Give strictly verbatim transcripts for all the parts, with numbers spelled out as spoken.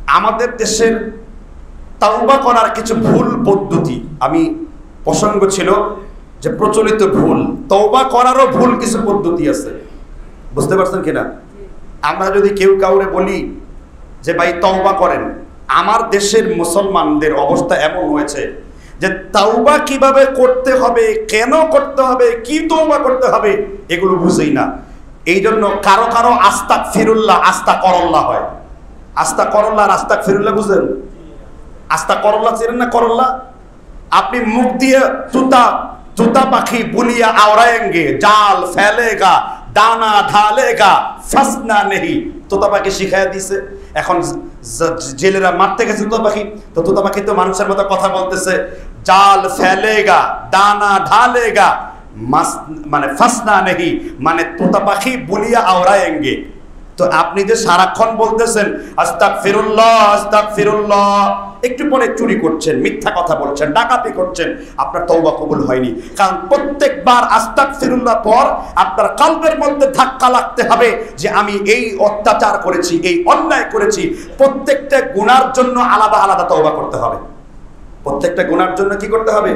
আমাদের দেশের তাওবা করার কিছু ভুল পদ্ধতি, আমি প্রসঙ্গ ছিল যে প্রচলিত ভুল, তওবা করারও ভুল কিছু পদ্ধতি আছে, বুঝতে পারছেন কিনা? আমরা যদি কেউ কাউরে বলি যে ভাই তওবা করেন, আমার দেশের মুসলমানদের অবস্থা এমন হয়েছে যে তাওবা কিভাবে করতে হবে, কেন করতে হবে, কি তওবা করতে হবে এগুলো বুঝেই না। এই জন্য কারো কারো আস্তাগফিরুল্লাহ আস্তাগফিরুল্লাহ হয়। আস্তাগফিরুল্লাহ আর আস্তাগফিরুল্লাহ বুঝেন? আস্তাগফিরুল্লাহ চেনেন না? করল্লা আপনি মুখ দিয়ে তুতা তুতা পাখি বুলিয়া আওড়াएंगे, জাল ফেলেগা, দানা ঢালেগা, ফাসনা নেহি, তোতা পাখি শিখাইয়া দিছে। এখন জেলেরা মারতে গেছে তোতা পাখি, তো তোতা পাখি তো মানুষের মতো কথা বলতেছে, জাল ফেলেগা, দানা ঢালেগা, মাস মানে ফাসনা নেহি, মানে তোতা পাখি বুলিয়া আওড়াएंगे। তো আপনি যে সারাক্ষণ বলতেছেন আস্তাগফিরুল্লাহ আস্তাগফিরুল্লাহ, একটু পরে চুরি করছেন, মিথ্যা কথা বলছেন, ডাকাতি করছেন, আপনার তওবা কবুল হয়নি। কারণ প্রত্যেকবার আস্তাগফিরুল্লাহ পর আপনার কলবের মধ্যে ধাক্কা লাগতে হবে যে আমি এই অত্যাচার করেছি, এই অন্যায় করেছি। প্রত্যেকটা গুনার জন্য আলাদা আলাদা তওবা করতে হবে। প্রত্যেকটা গুনার জন্য কি করতে হবে?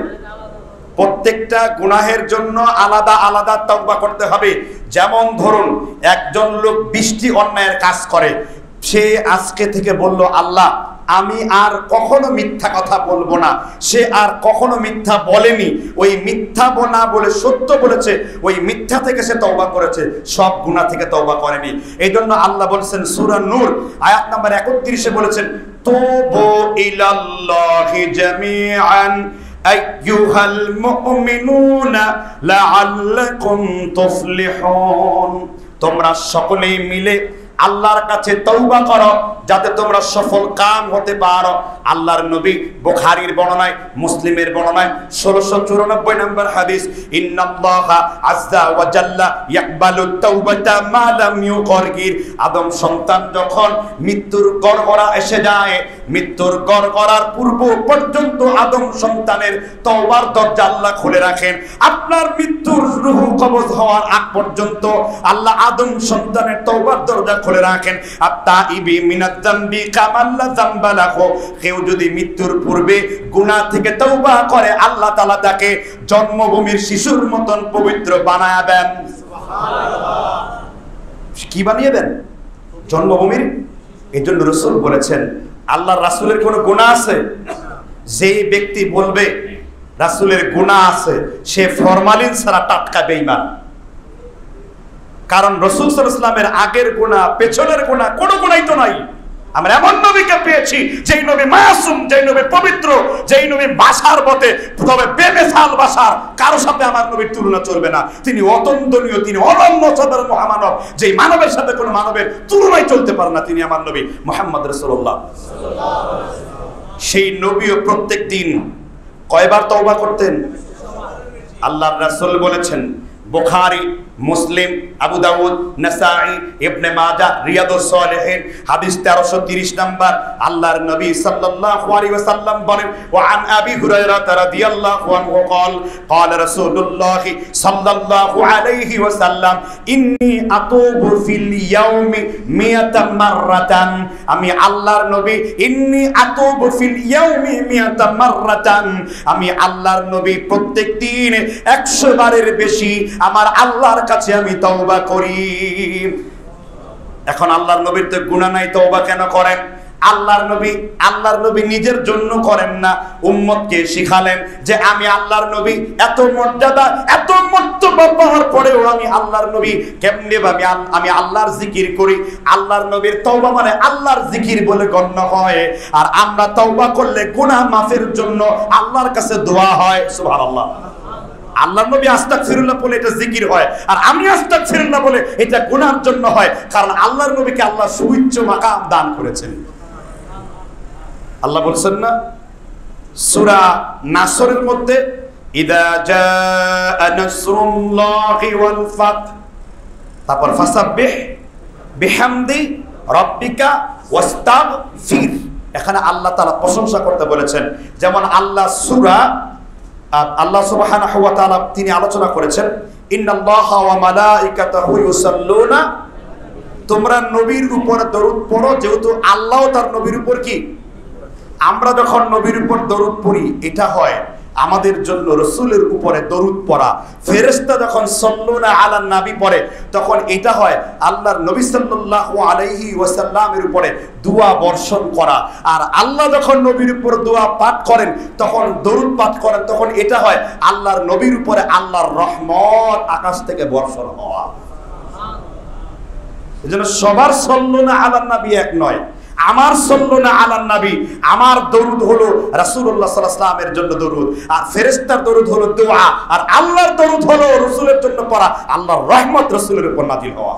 প্রত্যেকটা গুনাহের জন্য আলাদা আলাদা তওবা করতে হবে। যেমন ধরুন একজন লোক বৃষ্টি অন্যায়ের কাজ করে, সে আজকে থেকে বলল আল্লাহ আমি আর কখনো মিথ্যা কথা বলবো না। সে আর কখনো মিথ্যা বলেনি, ওই মিথ্যা না বলে সত্য বলেছে, ওই মিথ্যা থেকে সে তওবা করেছে, সব গুনাহ থেকে তওবা করেনি। এই জন্য আল্লাহ বলছেন সূরা নূর আয়াত নাম্বার একত্রিশে বলেছেন তুবু ইলাল্লাহি জামিআন আইয়ুহাল মুমিনুনা লাআল্লাকুম তুফলিহুন, তোমরা সকলেই মিলে আল্লাহর কাছে তওবা করো যাতে তোমরা সফল কাম হতে পারো। আল্লাহর নবী বুখারীর বর্ণনায়, মুসলিমের বর্ণনায় ষোলশো চুরানব্বই নম্বর হাদিস, ইন্নাল্লাহা আযজা ওয়া জাল্লা ইয়াকবালু তাওবাতা মা লাম ইউগরগির। আদম সন্তান যখন মৃত্যুর গড়গড়া এসে যায়, মৃত্যুর গড়গড়ার পূর্ব পর্যন্ত আদম সন্তানের তওবার দরজা আল্লাহ খুলে রাখেন। আপনার মৃত্যুর রূহ কবজ হওয়ার আগ পর্যন্ত আল্লাহ আদম সন্তানের তওবার দরজা খুলে রাখেন। আত-তাইবি মিনাজ যামবি কামাল্লা যামবা লাহু, কেউ যদি মৃত্যুর পূর্বে গুনাহ থেকে তওবা করে আল্লাহ তাআলা তাকে জন্মভূমির শিশুর মতন পবিত্র বানায়া দেন। সুবহানাল্লাহ। কি বানিয়ে দেন? জন্মভূমির। এইজন্য রাসূল বলেছেন আল্লাহর রাসূলের কোনো গুনাহ আছে? যেই ব্যক্তি বলবে রাসূলের গুনাহ আছে সে ফরমালিন ছাড়া টাটকা বেঈমান। কারণ রাসূল সাল্লাল্লাহু আলাইহি ওয়াসাল্লামের আগের গুনাহ পেছনের গুনাহ কোনো গুনাহই তো নাই। আমরা এমন নবীকে পেয়েছি যেই নবী মাসুম, যেই নবী পবিত্র, যেই নবী ভাষার মতে তবে বেমেসাল ভাষার, কারো সাথে আমার নবীর তুলনা চলবে না। তিনি অতন্দনীয়, তিনি অনন্য সাধারণ মহামানব, যেই মানবের সাথে কোনো মানবের তুলনাই চলতে পারে না, তিনি আমার নবী মুহাম্মদ রাসূলুল্লাহ সাল্লাল্লাহু আলাইহি ওয়াসাল্লাম। সেই নবীও প্রত্যেক দিন কয়বার তওবা করতেন? আল্লাহর রাসূল বলেছেন, বুখারী, মুসলিম, আবু দাউদ, নাসাঈ, ইবনে মাজাহ, রিয়াদুস সালিহিন হাদিস তেরোশো তিরিশ নাম্বার। আল্লাহর নবী সাল্লাল্লাহু আলাইহি ওয়াসাল্লাম বলেন, ওয়া আন আবি হুরায়রা রাদিয়াল্লাহু আনহু قال قال رسول الله صلى الله عليه وسلم ইন্নী আতুবু ফিল ইয়াউমি মিয়াতা মাররাতান, আমি আল্লাহর নবী ইন্নী আতুবু ফিল ইয়াউমি মিয়াতা মাররাতান, আমি আল্লাহর নবী প্রত্যেক দিন একশো বারের বেশি আমার আল্লাহর কাছে আমি তওবা করি। এখন আল্লাহর নবীর তো গুনাহ নাই, তওবা কেন করেন? আল্লাহর নবী আল্লাহর নবী নিজের জন্য করেন না, উম্মতকে শিখালেন যে আমি আল্লাহর নবী, এত মর্যাদা এত মর্তবা পাওয়ার পরেও আমি আল্লাহর নবী কেমনে ভাবে আমি আল্লাহর জিকির করি। আল্লাহর নবীর তওবা মানে আল্লাহর জিকির বলে গণ্য হয়। আর আমরা তওবা করলে গুনাহ মাফের জন্য আল্লাহর কাছে দোয়া হয়। সুবহানাল্লাহ। আল্লাহর নবী আস্তাগফিরুল্লাহ বলে এটা জিকির হয়, আর আমি আস্তাগফিরুল্লাহ বলে এটা গুনাহর জন্য হয়। কারণ আল্লাহর নবীকে আল্লাহ সুউচ্চ মাকাম দান করেছেন। আল্লাহ বলছেন না সূরা নাসরের মধ্যে, ইদা জাআ নাসরুল্লাহি ওয়াল ফাত, তারপর ফাসাব্বিহ বিহামদি রাব্বিকা ওয়াস্তাগফির। এখানে আল্লাহ তাআলা প্রশংসা করতে বলেছেন। যেমন আল্লাহ সূরা আল্লাহ সুবহানাহু ওয়া তাআলা তিনি আলোচনা করেছেন, ইন্নাল্লাহা ওয়া মালাইকাতাহু ইউসাল্লুনা তোমরা নবীর উপর দরুদ পড়ো, যেহেতু আল্লাহ তার নবীর উপর কি, আমরা যখন নবীর উপর দরুদ পড়ি এটা হয় আমাদের জন্য রসুলের উপরে দরুদ পড়া। ফেরেশতা যখন সাল্লাল্লাহু আলা নবী পড়ে তখন এটা হয় আল্লাহর নবী সাল্লাল্লাহু আলাইহি ওয়াসাল্লামের উপরে দোয়া বর্ষণ করা। আর আল্লাহ যখন নবীর উপর দোয়া পাঠ করেন তখন দরুদ পাঠ করেন, তখন এটা হয় আল্লাহর নবীর উপরে আল্লাহর রহমত আকাশ থেকে বর্ষণ হওয়া। এজন্য সবার সাল্লাল্লাহু আলা নবী এক নয়। আমার সাল্লাল্লাহু আলা নবী, আমার দরুদ হলো রাসূলুল্লাহ সাল্লাল্লাহু আলাইহি ওয়াসাল্লামের জন্য দরুদ, আর ফেরেশতার দরুদ হলো দোয়া, আর আল্লাহর দরুদ হলো রাসূলের জন্য পড়া, আল্লাহর রহমত রাসূলের উপর নাযিল হওয়া।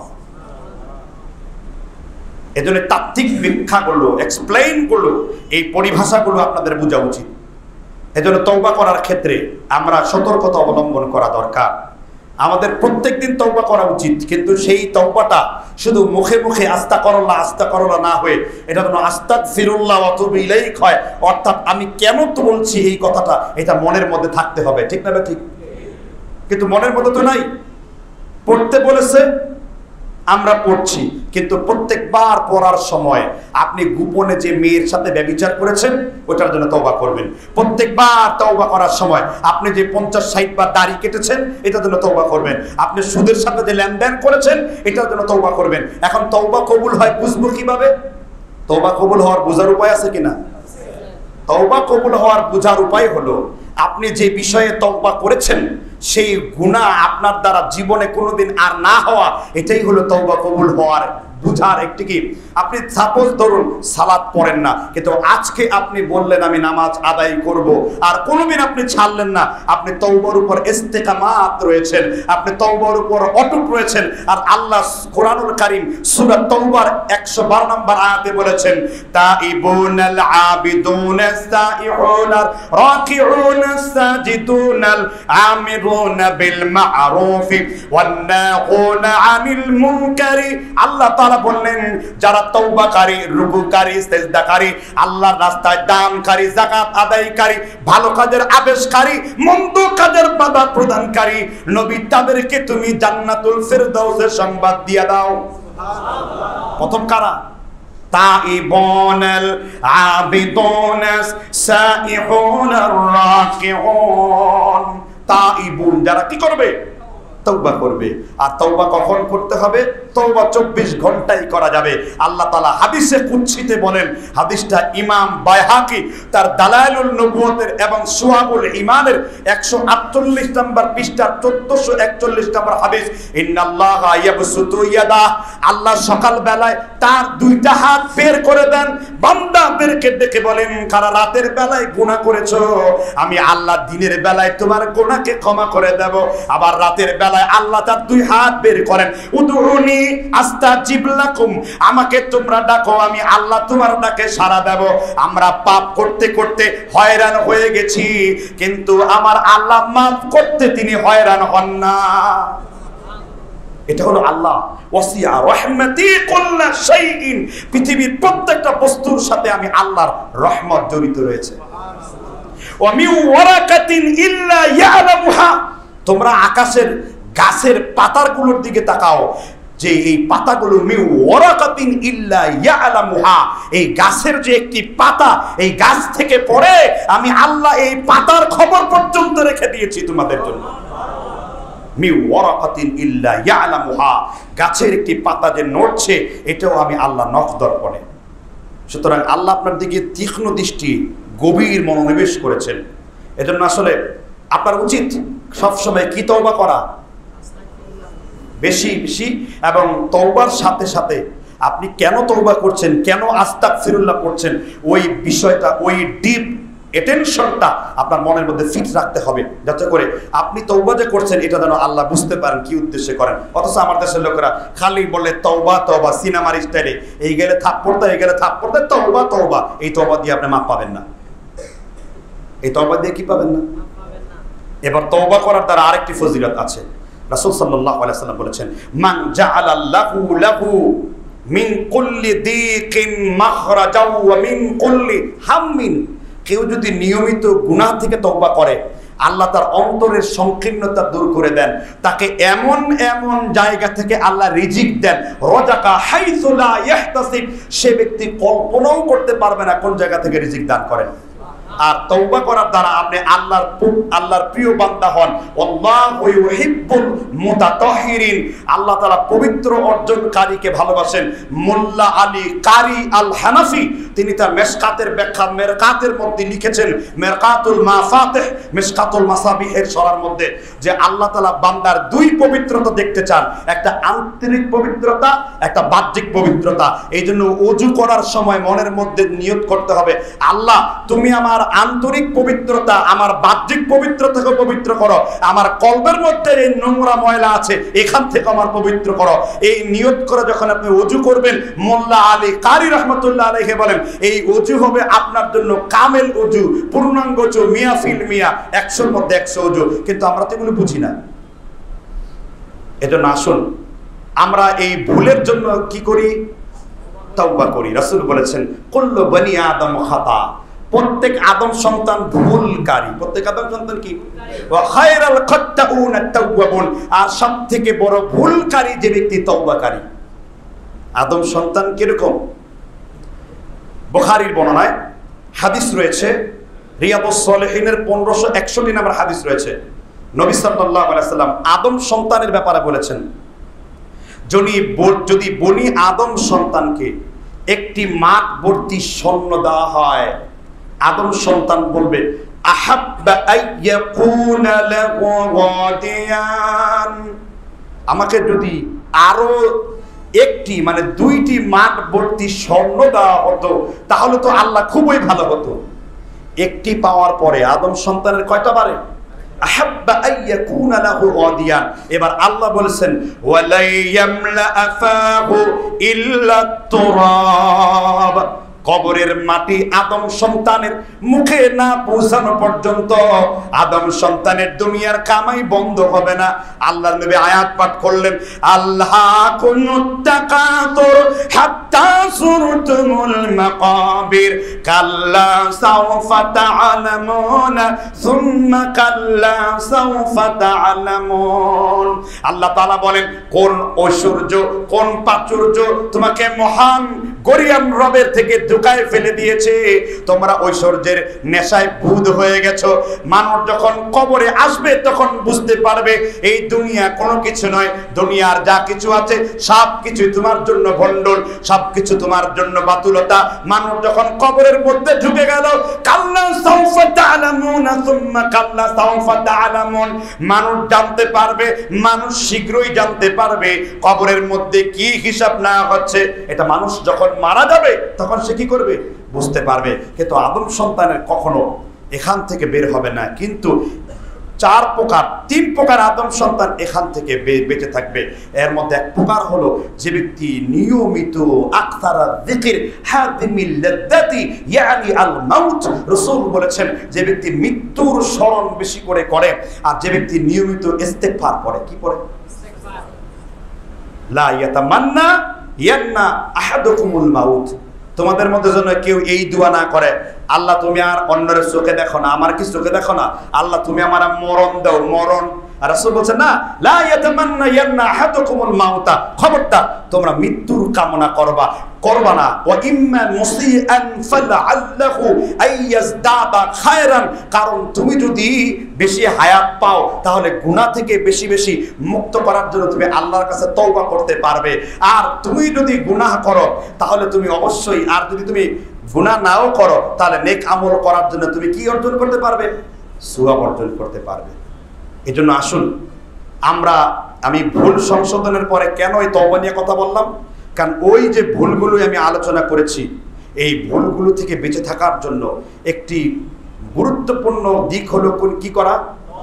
এজন্য তাত্ত্বিক ব্যাখ্যাগুলো, এক্সপ্লেইন গুলো, এই পরিভাষাগুলো আপনাদের বোঝা উচিত। এজন্য তওবা করার ক্ষেত্রে আমরা সতর্কতা অবলম্বন করা দরকার। আমাদের প্রত্যেকদিন তওবা করা উচিত, কিন্তু সেই তওবাটা শুধু মুখে মুখে আস্তাগফিরুল্লাহ আস্তাগফিরুল্লাহ না হয়ে এটা যেন আস্তাগফিরুল্লাহ ওয়া আতুবু ইলাইহি হয়। অর্থাৎ আমি কেন তো বলছি এই কথাটা, এটা মনের মধ্যে থাকতে হবে, ঠিক না? ঠিক। কিন্তু মনের মধ্যে তো নাই। পড়তে বলেছে, আমরা পড়ছি, কিন্তু প্রত্যেকবার পড়ার সময় আপনি গোপনে যে মেয়ের সাথে ব্যভিচার করেছেন ওটার জন্য তওবা করবেন। প্রত্যেকবার তওবা করার সময় আপনি যে পঞ্চাশ ষাট বার দাড়ি কেটেছেন এটার জন্য তওবা করবেন। আপনি সুদের সাথে যে লেনদেন করেছেন এটার জন্য তওবা করবেন। এখন তওবা কবুল হয় বুঝবো কিভাবে? তওবা কবুল হওয়ার বোঝার উপায় আছে কিনা? তওবা কবুল হওয়ার বোঝার উপায় হলো আপনি যে বিষয়ে তওবা করেছেন সেই গুনাহ আপনার দ্বারা জীবনে কোনোদিন আর না হওয়া, এটাই হলো তওবা কবুল হওয়ার বুঝার একটি কি। আপনি সাপোজ ধরুন সালাত পড়েন না, কিন্তু আজকে আপনি বললেন আমি নামাজ আদায় করব, আর কোনোদিন আপনি ছাড়লেন না, আপনি তওবার উপর ইস্তেকামাত রয়েছেন, আপনি তওবার উপর অটুট রয়েছেন। আর আল্লাহ কোরআনুল কারীম সূরা তওবার একশো বারো নম্বর আয়াতে বলেছেন তাইবুনাল আবিদুনাস সাইহুনার রাকিউনাস সাজিদুনাল আমিরুনা বিল মা'রুফি ওয়ান নাহুনা আনিল মুনকারি। আল্লাহ বললেন যারা তওবাকারী, রুকুকারী, সিজদাকারী, আল্লাহর রাস্তায় দানকারী, যাকাত আদায়কারী, ভালো কাজের আদেশকারী, মন্দ কাজের বাধা প্রদানকারী, নবী তাদেরকে তুমি জান্নাতুল ফেরদাউসের সংবাদ দিয়ে দাও। সুবহানাল্লাহ। প্রথম কারা? তাইবুনাল আবিদুনাস সাইহুনার রাকিউন। তাইবুন যারা কি করবে? তওবা করবে। আর তওবা কখন করতে হবে? তওবা চব্বিশ ঘন্টাই করা যাবে। আল্লাহ তাআলা হাদিসে কুদসিতে বলেন, হাদিসটা ইমাম বাইহাকি তার দালাইলুন নবুয়তের এবং শুআবুল ঈমানের একশো আটচল্লিশ নম্বর পৃষ্ঠার চোদ্দশো একচল্লিশ নম্বর হাদিস, ইন্নাল্লাহা ইয়াবসুতু ইয়াদা, আল্লাহ সকাল বেলায় তার দুইটা হাত বের করে দেন, বান্দাদেরকে ডেকে বলেন কারা রাতের বেলায় গুনাহ করেছো আমি আল্লাহ দিনের বেলায় তোমার গুনাহকে ক্ষমা করে দেব। আবার রাতের বেলায় আল্লাহ তার দুই হাত বের করেন, উদউনি আস্তাজিব লাকুম, আমাকে তোমরা ডাকো আমি আল্লাহ তোমার ডাকে সাড়া দেব। আমরা পাপ করতে করতে হয়রান হয়ে গেছি, কিন্তু আমার আল্লাহ মাফ করতে তিনি হয়রান হন না। এটা হলো আল্লাহ ওয়াসিয়া রাহমাতি কুল্লা শাইইন, পৃথিবীর প্রত্যেকটা বস্তুর সাথে আমি আল্লাহর রহমত জড়িত রয়েছে। ওয়া মিন ওয়ারাকাতিন ইল্লা ইয়ালামুহা, তোমরা আকাশের গাছের পাতাগুলোর দিকে তাকাও, যে এই পাতাগুলো মিন ওয়ারাকাতিন ইল্লা ইয়ালামুহা, এই গাছের যে একটি পাতা এই গাছ থেকে পড়ে আমি আল্লাহ এই পাতার খবর পর্যন্ত রেখে দিয়েছি তোমাদের জন্য। মিন ওয়ারাকাতিন ইল্লা ইয়ালামুহা, গাছের একটি পাতা যে নড়ছে এটাও আমি আল্লাহ নখদর করে। সুতরাং আল্লাহ আপনার দিকে তীক্ষ্ণ দৃষ্টি, গভীর মনোনিবেশ করেছেন। এজন্য আসলে আপনার উচিত সবসময় কি তওবা করা, বেশি বেশি, এবং তওবার সাথে সাথে আপনি কেন তওবা করছেন, কেন আস্তাগফিরুল্লাহ করছেন, ওই বিষয়টা, ওই ডিপ অ্যাটেনশনটা আপনার মনের মধ্যে ফিট রাখতে হবে, যাতে করে আপনি তওবা যে করছেন এটা যেন আল্লাহ বুঝতে পারেন কি উদ্দেশ্যে করেন। অথচ আমার দেশের লোকেরা খালি বলে তওবা তওবা, সিনেমার স্টাইলে, এই গেলে থাপ্পড় দেয়, এই গেলে থাপ্পড় দেয়, তওবা তওবা। এই তওবা দিয়ে আপনি মাপ পাবেন না। এই তওবা দিয়ে কি পাবেন না? এবার তওবা করার দ্বারা আরেকটি ফজিলত আছে। রাসূল সাল্লাল্লাহু আলাইহি ওয়াসাল্লাম বলেছেন, মান জাআলাল্লাহু লাহু মিন কুল্লি দিকিন মাখরাজাও ওয়া মিন কুল্লি হাম্মিন, কেউ যদি নিয়মিত গুনাহ থেকে তওবা করে আল্লাহ তার অন্তরের সংকীর্ণতা দূর করে দেন, তাকে এমন এমন জায়গা থেকে আল্লাহ রিজিক দেন, রাযাকা হাইসু লা ইয়াহতাসিব, সে ব্যক্তি কল্পনাও করতে পারবে না কোন জায়গা থেকে রিজিক দান করেন। আর তওবা করার দ্বারা আপনি আল্লাহর আল্লাহর প্রিয় বান্দা হন। আল্লাহু ইউহিব্বুল মুতাতাহহিরিন, আল্লাহ তাআলা পবিত্র অর্জনকারীকে ভালোবাসেন। মোল্লা আলী কারি আল হানাফি তিনি তার মেশকাতের ব্যাখ্যা মেরকাতের মধ্যে লিখেছেন, মেরকাতুল মাফাতিহ মিশকাতুল মাসাবিহের সরার মধ্যে, যে আল্লাহ তাআলা বান্দার দুই পবিত্রতা দেখতে চান, একটা আন্তরিক পবিত্রতা, একটা বাহ্যিক পবিত্রতা। এই জন্য ওযু করার সময় মনের মধ্যে নিয়ত করতে হবে, আল্লাহ তুমি আমার আন্তরিক পবিত্রতা, আমার বাহ্যিক পবিত্রতাকে পবিত্র করো, আমার কলবের মধ্যে এই নোংরা ময়লা আছে এখান থেকে আমার পবিত্র করো। এই নিয়ত করে যখন আপনি ওযু করবেন, মোল্লা আলী কারি রহমাতুল্লাহ আলাইহি বলেন, এই ওযু হবে আপনার জন্য কামেল ওযু, পূর্ণাঙ্গ ওযু, মিয়া ফিল মিয়া, একশোর মধ্যে একশো ওযু। কিন্তু আমরা তো এগুলো বুঝি না। এজন্য আসুন আমরা এই ভুলের জন্য কি করি? তওবা করি। রাসূল বলেছেন, কুল্লু বনি আদম খাতা, প্রত্যেক আদম সন্তান ভুলকারী। প্রত্যেক আদম সন্তান কি? ওয়া খায়রাল খাত্তাউন আত-তাওয়াবুন, আর সবথেকে বড় ভুলকারী যে ব্যক্তি তওবাকারী। আদম সন্তান কিরকম? বুখারীর বর্ণনায় হাদিস রয়েছে, রিয়াদুস সালিহিনের পনেরোশো একষট্টি নম্বর হাদিস রয়েছে। নবী সাল্লাল্লাহু আলাইহি ওয়াসাল্লাম আদম সন্তানের ব্যাপারে বলেছেন, যদি যদি বনি আদম সন্তানকে একটি মাঠ ভর্তি স্বর্ণ দেওয়া হয়, আদম সন্তান বলবে, আহাব্বা আইয়াকুনা লাহু গাদিয়ান, আমাকে যদি আরো একটি মানে দুইটি মাঠ ভর্তি স্বর্ণ দেওয়া হতো তাহলে তো আল্লাহ খুবই ভালো হতো। একটি পাওয়ার পরে আদম সন্তানের কয়টা বাড়ে? আহাব্বা আইয়াকুনা লাহু গাদিয়ান। এবার আল্লাহ বলেছেন, ওয়ালা ইয়ামলা আফাহু ইল্লা তুরাব, কবরের মাটি আদম সন্তানের মুখে না পৌঁছানো পর্যন্ত আদম সন্তানের দুনিয়ার কামাই বন্ধ হবে না। আল্লাহর নবী আয়াত পাঠ করলেন, আল্লাকুমুত তাকাতুর হাত্তা সুরতুমুল মাকাবির কাল্লা সাওফা তা'লামুনা সুম্মা কাল্লা সাওফা তা'লামুন। আল্লাহ তাআলা বলেন, কোন ঐশ্বর্য, কোন প্রাচুর্য তোমাকে মহান গরিয়ান রবের থেকে ঢুকায় ফেলে দিয়েছে, তোমরা ঐশ্বর্যের নেশায় বুধ হয়ে গেছো। মানুষ যখন কবরে আসবে তখন বুঝতে পারবে এই দুনিয়া কোনো কিছু নয়, দুনিয়ার যা কিছু আছে সব কিছু তোমার জন্য ভণ্ডল, সব কিছু তোমার জন্য বাতুলতা। মানুষ যখন কবরের মধ্যে ঢুকে গেল, কাল্লা সাওফা তা'লামুনা সুম্মা কাল্লা সাওফা তা'লামুন, মানুষ জানতে পারবে, মানুষ শীঘ্রই জানতে পারবে কবরের মধ্যে কি হিসাব না হচ্ছে। এটা মানুষ যখন মারা যাবে তখন সে কি করবে? বুঝতে পারবে। কিন্তু আদম সন্তানের কখনো এখান থেকে বের হবে না। কিন্তু চার প্রকার, তিন প্রকার আদম সন্তান এখান থেকে বেঁচে থাকবে। এর মধ্যে এক প্রকার হলো যে ব্যক্তি নিয়মিত আকসারা যিকির হাদিমিল লাদ্দাতি ইয়ানি আল মাউত, রাসূল বলেছেন যে ব্যক্তি মৃত্যুর স্মরণ বেশি করে করে, আর যে ব্যক্তি নিয়মিত ইস্তেগফার করে। কি পড়ে? ইস্তেগফার। লা ইয়াতামান্না ইয়ান্না আহাদুকুমুল মাউত, তোমাদের মধ্যে যেন কেউ এই দোয়া না করে, আল্লাহ তুমি আর অন্যের চোখে দেখো না, আমার কি চোখে দেখো না, আল্লাহ তুমি আমার মরণ দাও, মরণ। আর রাসূল বলেন না, লা ইয়াতামান্না ইয়ান্না আহাদুকুমুল মাউতা, খবরদার তোমরা মৃত্যুর কামনা করবা করবা না। ওয়া ইম্মা মুসিআন ফালআল্লাহু আইয়াজদাদা খায়রান, কারণ তুমি যদি বেশি হায়াত পাও তাহলে গুনাহ থেকে বেশি বেশি মুক্ত করার জন্য তুমি আল্লাহর কাছে তওবা করতে পারবে। আর তুমি যদি গুনাহ করো তাহলে তুমি অবশ্যই, আর যদি তুমি গুনাহ নাও করো তাহলে নেক আমল করার জন্য তুমি কি অর্জন করতে পারবে? সওয়াব অর্জন করতে পারবে। এজন্য আসুন আমরা, আমি ভুল সংশোধনের পরে কেন এই তওবা নিয়ে কথা বললাম, কারণ ওই যে ভুলগুলো আমি আলোচনা করেছি, এই ভুলগুলো থেকে বেঁচে থাকার জন্য একটি গুরুত্বপূর্ণ দিক হলো কি করা?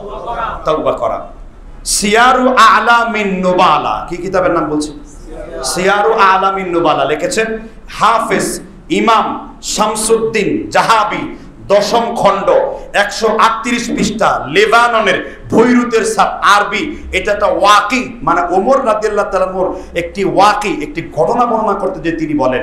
তওবা করা। সিয়ারু আলামিন নুবালা, কি কিতাবের নাম বলছি? সিয়ারু আলামিন নুবালা লিখেছেন হাফেজ ইমাম শামসুদ্দিন জাহাবি, দশম খণ্ড, একশো আটত্রিশ পৃষ্ঠা, লেবাননের বৈরুতের সাপ, আরবি। এটা একটা ওয়াকি, মানে ওমর রাদিয়াল্লাহু তাআলা আনহুর একটি ওয়াকি, একটি ঘটনা বর্ণনা করতে যে তিনি বলেন,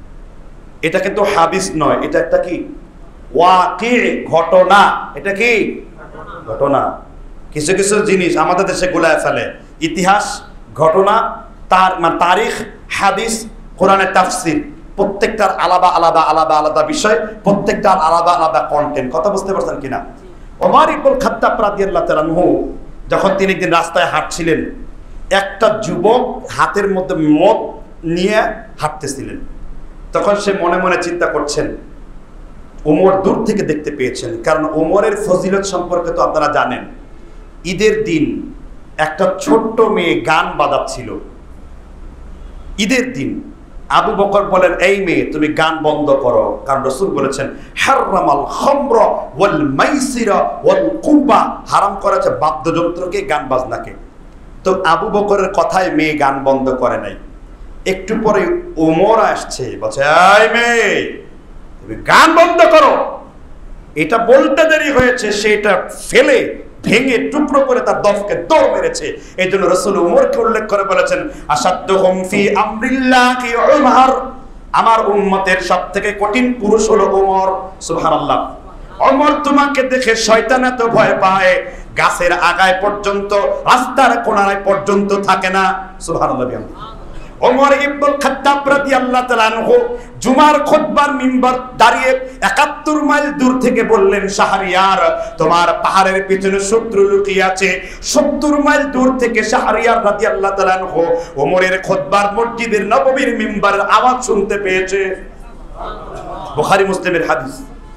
এটা কিন্তু হাদিস নয়, এটা একটা কি? ওয়াকি, ঘটনা। এটা কি? ঘটনা। কিছু কিছু জিনিস আমাদের দেশে গোলায় ফেলে, ইতিহাস, ঘটনা, তার মানে তারিখ, হাদিস, কোরআনের তাফসির, প্রত্যেকটার আলাদা আলাদা আলাদা আলাদা বিষয়, প্রত্যেকটার আলাদা আলাদা কন্টেন্ট। কথা বুঝতে পারছেন কিনা? ওমর ইবনুল খাত্তাব রাদিয়াল্লাহু তাআলা আনহু যখন তিনি একদিন রাস্তায় হাঁটছিলেন, একটা যুবক হাতের মধ্যে মদ নিয়ে হাঁটতেছিলেন। তখন সে মনে মনে চিন্তা করছেন, ওমর দূর থেকে দেখতে পেয়েছেন, কারণ ওমরের ফজিলত সম্পর্কে তো আপনারা জানেন। ঈদের দিন একটা ছোট্ট মেয়ে গান বাজাচ্ছিল, ঈদের দিন। আবু বকর বলেন, এই মেয়ে তুমি গান বন্ধ করো, কারণ রাসূল বলেছেন হারামাল খামরা ওয়াল মাইসিরা ওয়াল কুবা, হারাম করেছে বাদ্যযন্ত্রকে, গান বাজনাকে। তো আবু বকরের কথায় মেয়ে গান বন্ধ করে নাই। একটু পরে ওমর আসছে, বলছে এই মেয়ে তুমি গান বন্ধ করো। এটা বলতে দেরি হয়েছে, সেটা ফেলে ভেঙে টুকরো করে তার দফকে দৌড় মেরেছে। এই জন্য রাসূল ওমরকে উল্লেখ করে বলেছেন আসাদ্দুহুম ফি আমরিল্লাহি উমর, আমার উম্মতের সবথেকে কঠিন পুরুষ হলো ওমর। সুবহানাল্লাহ। ওমর তোমাকে দেখে শয়তান এত ভয় পায়, গাছের আগায় পর্যন্ত, রাস্তার কোণায় পর্যন্ত থাকে না। সুবহানাল্লাহ। ওমর ইবনুল খাত্তাব রাদিয়াল্লাহু তাআলা আনহু জুমার খুতবার মিম্বার দাঁড়িয়ে একাত্তর মাইল দূর থেকে বললেন, শাহরিয়ার তোমার পাহাড়ের পিছনে শত্রু লুকিয়ে আছে। সত্তর মাইল দূর থেকে শাহরিয়ার রাদিয়াল্লাহু তাআলা আনহু ওমরের খুতবার মসজিদের নববীর মিম্বারের আওয়াজ শুনতে পেয়েছে। বুখারী মুসলিমের হাদিস।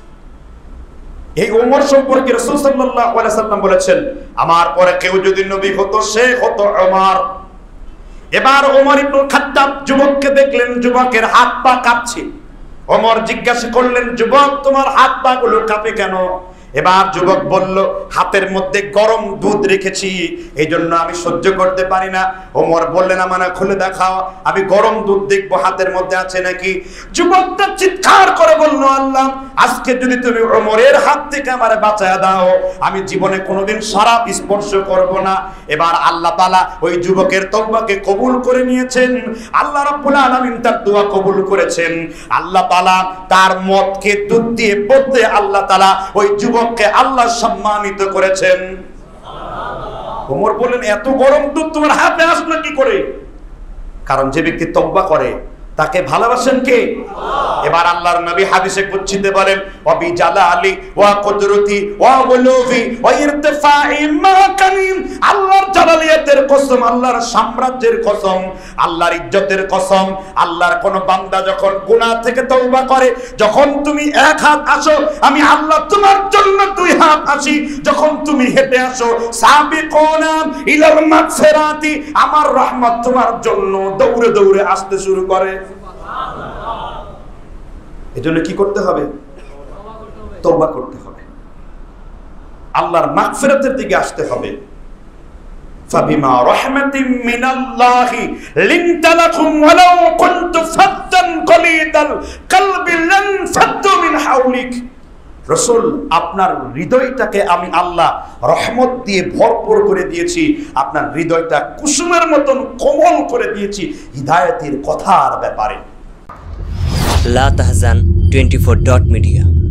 এই ওমর সম্পর্কে রাসূল সাল্লাল্লাহু আলাইহি সাল্লাম বলেছেন, আমার পরে কেউ যদি নবী হতো সে হতো ওমর। এবার ওমর ইবনুল খাত্তাব যুবককে দেখলেন, যুবকের হাত পা কাঁপছে। ওমর জিজ্ঞাসা করলেন, যুবক তোমার হাত পা গুলো কাঁপে কেন? এবার যুবক বলল, হাতের মধ্যে গরম দুধ রেখেছি, এই জন্য আমি সহ্য করতে পারি না। ওমর বললেন, আমাকে খুলে দেখাও, আমি গরম দুধ দেখবো হাতের মধ্যে আছে নাকি। যুবকটা চিৎকার করে বলল, আল্লাহ আজকে যদি তুমি ওমরের হাত থেকে আমারে বাঁচায়া দাও, আমি জীবনে কোনোদিন শরাব স্পর্শ করব না। এবার আল্লাহ তাআলা ওই যুবকের তওবাকে কবুল করে নিয়েছেন। আল্লাহ রাব্বুল আলামিন তার দোয়া কবুল করেছেন। আল্লাহ তাআলা তার মদকে দুধ দিয়ে বদলে আল্লাহ তাআলা ওই যুবক কে আল্লাহ সম্মানিত করেছেন। ওমর বলেন, এত গরম দুধ তোমার হাতে আসলো কি করে? কারণ যে ব্যক্তি তওবা করে তাকে ভালোবাসেন কে? এবার আল্লাহর নবী হাদিসে কুদসিতে বলেন, ওয়া বি জালালি ওয়া কুদরতি ওয়া উলুহি ওয়া ইরতিফাই মাকানিম, আল্লাহর জালালিয়াতের কসম, আল্লাহর সাম্রাজ্যের কসম, আল্লাহর ইজ্জতের কসম। আল্লাহর কোন বান্দা যখন গুনাহ থেকে তওবা করে, যখন তুমি এক হাত আসো আমি আল্লাহ তোমার জন্য দুই হাত আসি। যখন তুমি হেঁটে আসো, সাবিকুনা ইলাল মাগফিরাতি, আমার রহমত তোমার জন্য দৌড়ে দৌড়ে আসতে শুরু করে। এজন্য কি করতে হবে? তওবা করতে হবে, আল্লাহর মাগফিরাতের দিকে আসতে হবে। ফাবিমা রাহমাতিন মিনাল্লাহি লিনতা লাকুম ওয়ালাউ কুনতু ফাদ্দান কলিদাল কলবি লান ফাদ্দু মিন হাওলিক। রাসূল, আপনার হৃদয়টাকে আমি আল্লাহ রহমত দিয়ে ভরপুর করে দিয়েছি, আপনার হৃদয়টা কুসুমের মতন কোমল করে দিয়েছি হিদায়াতের কথার ব্যাপারে। লা তাহজান টোয়েন্টি ফোর ডট মিডিয়া।